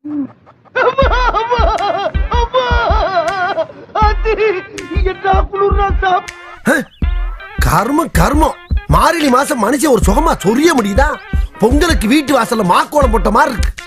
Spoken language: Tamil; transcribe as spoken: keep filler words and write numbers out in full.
கர்மம் கர்மம். மார்கழி மாசம் மனுஷன் ஒரு சுகமா சொரிய முடியுதா? பொங்கலுக்கு வீட்டு வாசல்ல மாக்கோலம் போட்ட மாதிரி இருக்கு.